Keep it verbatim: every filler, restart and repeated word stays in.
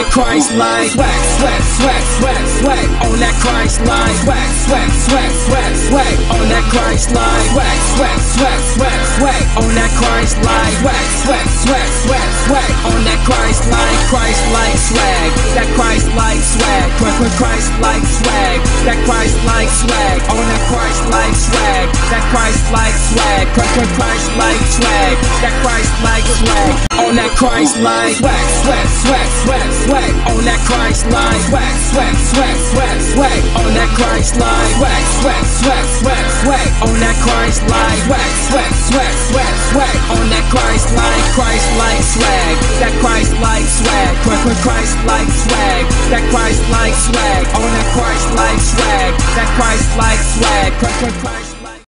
Christ-like swag, swag, swag, swag, swag, on that Christ-like swag, swag, swag, swag, swag, on that Christ-like swag, swag, swag, swag, swag, on that Christ-like swag, swag, swag, swag, swag, on that Christ-like, Christ-like swag, that Christ-like swag, Christ-like swag, that Christ-like swag, on that Christ-like swag, that Christ-like swag, Christ-like swag, that Christ-like swag, on that Christ-like swag, swag, swag, swag, swag, on that Christ-like swag, swag, swag, swag, swag, on that Christ-like swag, swag, swag, swag, swag, on that Christ-like swag, swag, swag, swag, swag, on that Christ-like, Christ-like swag, that Christ-like swag, Christ-like swag, that Christ-like swag, on that Christ-like swag, that Christ-like swag, Christ-like